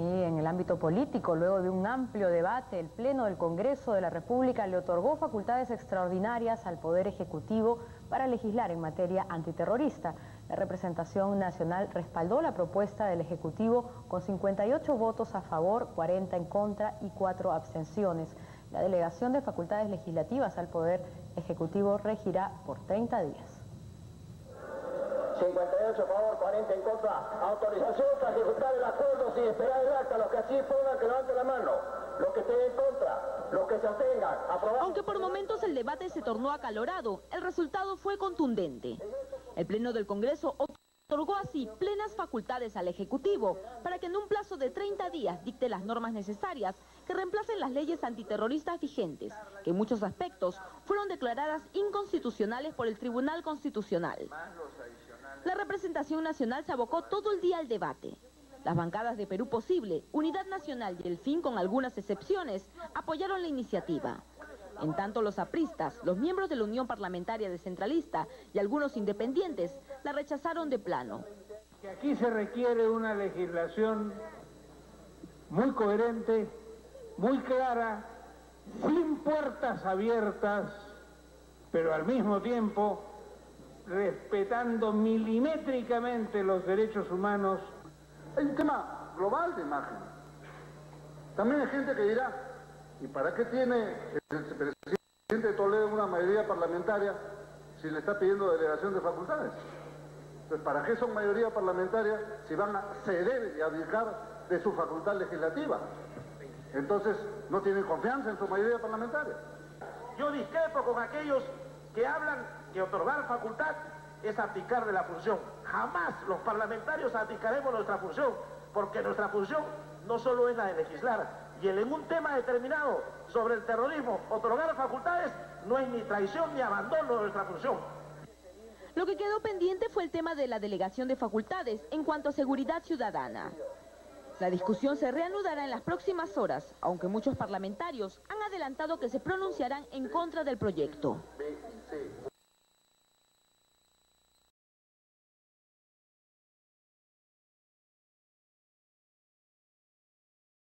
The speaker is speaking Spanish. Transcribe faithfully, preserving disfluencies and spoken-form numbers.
Sí, en el ámbito político, luego de un amplio debate, el Pleno del Congreso de la República le otorgó facultades extraordinarias al Poder Ejecutivo para legislar en materia antiterrorista. La representación nacional respaldó la propuesta del Ejecutivo con cincuenta y ocho votos a favor, cuarenta en contra y cuatro abstenciones. La delegación de facultades legislativas al Poder Ejecutivo regirá por treinta días. cincuenta y ocho a favor, cuarenta en contra. Autorización para ejecutar el acuerdo sin esperar el acta. Los que así pongan, que levanten la mano. Los que estén en contra, los que se abstengan. Aprobado. Aunque por momentos el debate se tornó acalorado, el resultado fue contundente. El Pleno del Congreso otorgó así plenas facultades al Ejecutivo para que en un plazo de treinta días dicte las normas necesarias que reemplacen las leyes antiterroristas vigentes, que en muchos aspectos fueron declaradas inconstitucionales por el Tribunal Constitucional. La representación nacional se abocó todo el día al debate. Las bancadas de Perú Posible, Unidad Nacional y El Fin, con algunas excepciones, apoyaron la iniciativa. En tanto, los apristas, los miembros de la Unión Parlamentaria Descentralista y algunos independientes la rechazaron de plano. Aquí se requiere una legislación muy coherente, muy clara, sin puertas abiertas, pero al mismo tiempo respetando milimétricamente los derechos humanos. Hay un tema global de imagen. También hay gente que dirá, ¿y para qué tiene el presidente Toledo una mayoría parlamentaria si le está pidiendo delegación de facultades? Entonces, ¿para qué son mayoría parlamentaria si van a ceder y abdicar de su facultad legislativa? Entonces, no tienen confianza en su mayoría parlamentaria. Yo discrepo con aquellos que hablan que otorgar facultad es abdicar de la función. Jamás los parlamentarios abdicaremos nuestra función, porque nuestra función no solo es la de legislar, y en un tema determinado sobre el terrorismo, otorgar facultades no es ni traición ni abandono de nuestra función. Lo que quedó pendiente fue el tema de la delegación de facultades en cuanto a seguridad ciudadana. La discusión se reanudará en las próximas horas, aunque muchos parlamentarios han adelantado que se pronunciarán en contra del proyecto.